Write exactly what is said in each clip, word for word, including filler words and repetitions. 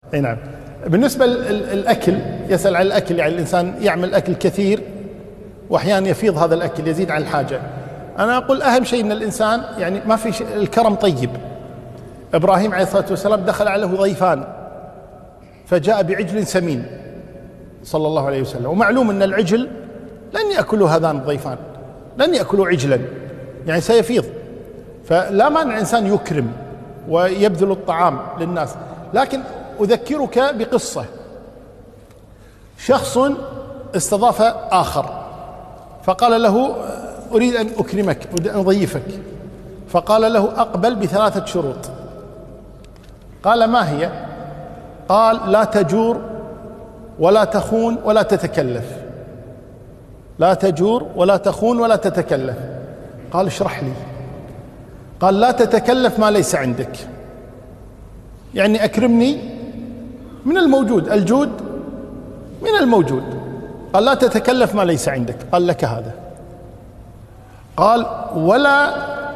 اي نعم. بالنسبة للأكل، يسأل عن الأكل، يعني الإنسان يعمل أكل كثير وأحيانا يفيض هذا الأكل يزيد عن الحاجة. أنا أقول أهم شيء أن الإنسان يعني ما في شيء، الكرم طيب. إبراهيم عليه الصلاة والسلام دخل عليه ضيفان فجاء بعجل سمين صلى الله عليه وسلم، ومعلوم أن العجل لن يأكلوا هذان الضيفان، لن يأكلوا عجلا، يعني سيفيض. فلا مانع الإنسان يكرم ويبذل الطعام للناس. لكن أذكرك بقصة، شخص استضاف آخر فقال له أريد أن أكرمك، أريد أن أضيفك، فقال له أقبل بثلاثة شروط. قال ما هي؟ قال لا تجور ولا تخون ولا تتكلف. لا تجور ولا تخون ولا تتكلف. قال اشرح لي. قال لا تتكلف ما ليس عندك، يعني أكرمني من الموجود، الجود من الموجود. قال لا تتكلف ما ليس عندك. قال لك هذا. قال ولا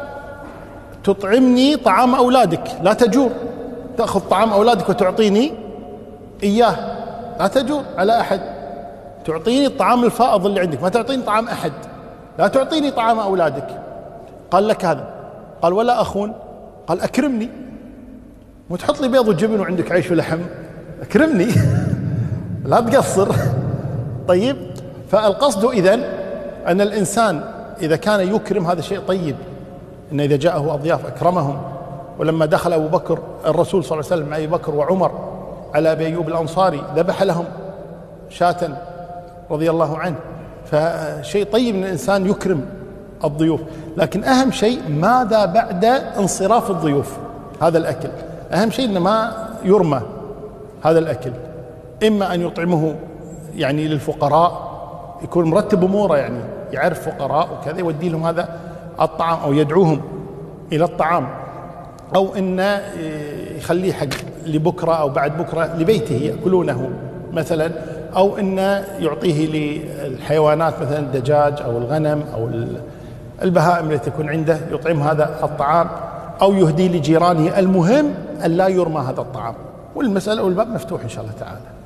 تطعمني طعام أولادك، لا تجور، تأخذ طعام أولادك وتعطيني إياه، لا تجور على أحد، تعطيني الطعام الفائض اللي عندك، ما تعطيني طعام أحد، لا تعطيني طعام أولادك. قال لك هذا. قال ولا أخون. قال أكرمني، وتحط لي بيض وجبن وعندك عيش ولحم، أكرمني لا تقصر. طيب، فالقصد إذن أن الإنسان إذا كان يكرم هذا شيء طيب، إن إذا جاءه أضياف أكرمهم. ولما دخل أبو بكر الرسول صلى الله عليه وسلم مع أبي بكر وعمر على أبي أيوب الأنصاري ذبح لهم شاة رضي الله عنه. فشيء طيب أن الإنسان يكرم الضيوف. لكن أهم شيء ماذا بعد انصراف الضيوف؟ هذا الأكل أهم شيء، إن ما يرمى هذا الأكل، إما أن يطعمه يعني للفقراء، يكون مرتب أموره، يعني يعرف فقراء وكذا يودي لهم هذا الطعام أو يدعوهم إلى الطعام، أو إنه يخليه حق لبكرة أو بعد بكرة لبيته يأكلونه مثلا، أو إنه يعطيه للحيوانات مثلا الدجاج أو الغنم أو البهائم التي تكون عنده، يطعم هذا الطعام، أو يهدي لجيرانه. المهم أن لا يرمى هذا الطعام. والمسألة والباب مفتوح إن شاء الله تعالى.